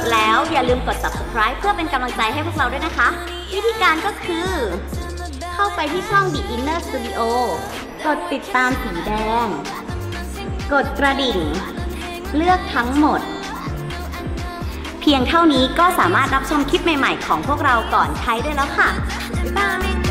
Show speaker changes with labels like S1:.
S1: แล้วอย่าลืมกด subscribe เพื่อเป็นกำลังใจให้พวกเราด้วยนะคะวิธีการก็คือเข้าไปที่ช่อง The Inner Studio กดติดตามสีแดงกดกระดิ่งเลือกทั้งหมดเพียงเท่านี้ก็สามารถรับชมคลิปใหม่ๆของพวกเราก่อนใครได้แล้วค่ะบ๊ายบาย